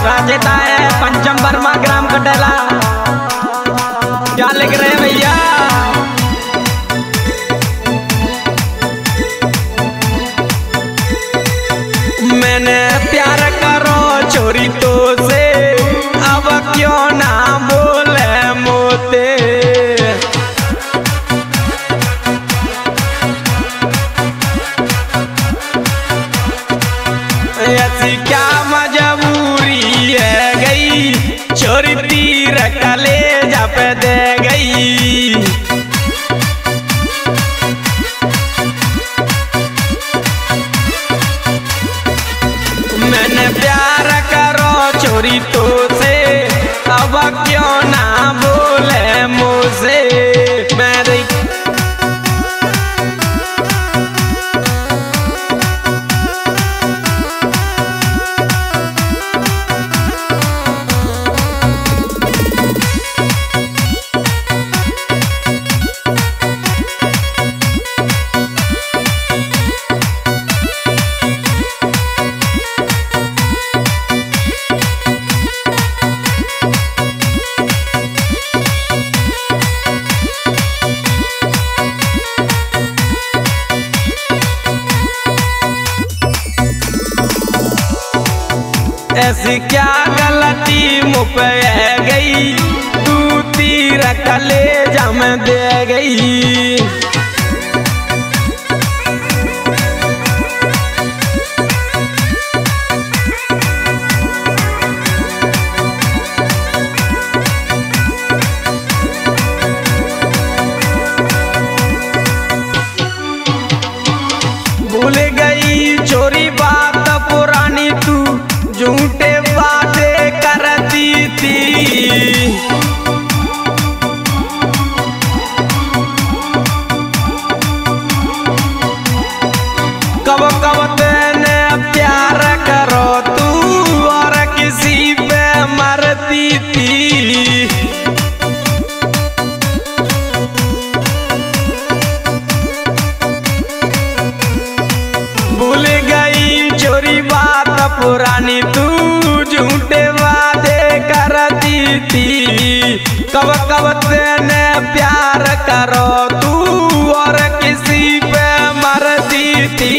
राजेता है पंचम वर्मा ग्राम कटेला। क्या लिख रहे हैं भैया? मैंने प्यार करो छोरी तो से, अब क्यों ना बोले मोते। ऐसी क्या मजबूरी है गई, छोरी तीर कलेजा पे दे गई। मैंने प्यार करो छोरी तो से, अब क्यों ना बोले मुझसे। मेरी ऐसी क्या गलती मुझ पे गई, तू तीर कलेजा में दे गई। भूल गई छोरी बात पुरानी, तू झूठे वादे करती थी। कब कब तेने प्यार करो तू और किसी पे मरती थी। भूल गई छोरी बात पुरानी, तू झूठे वादे करती थी। कब कब तेने प्यार करो तू और किसी पे मरती थी।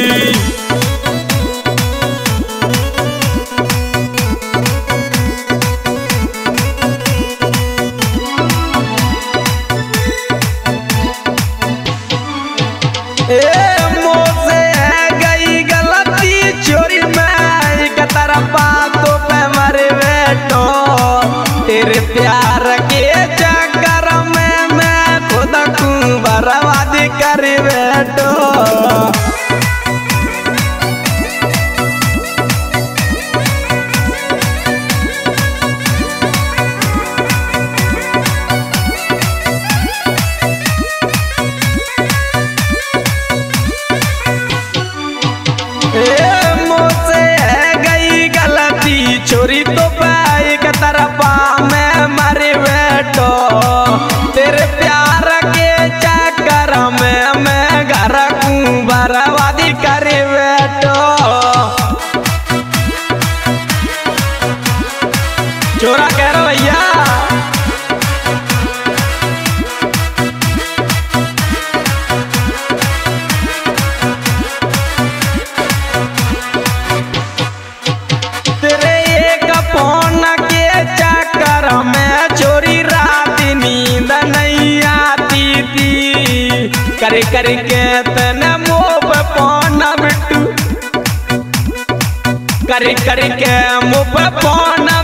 मोसे है गई गलती छोरी में, एक तरफा तो पे मरे बैठो। तेरे प्यार के चक्कर में मैं खुद को बर्बाद कर बैठो। मुझसे है गई गलती छोरी तो पे एक तरफा मैं मरे बैठो। तेरे प्यार के चक्कर में मैं घर को बर्बादी कर बैठो। छोरा कह रहा भैया करे करे के तने मोब पाना बिट्टू, करे करे के मोब पाना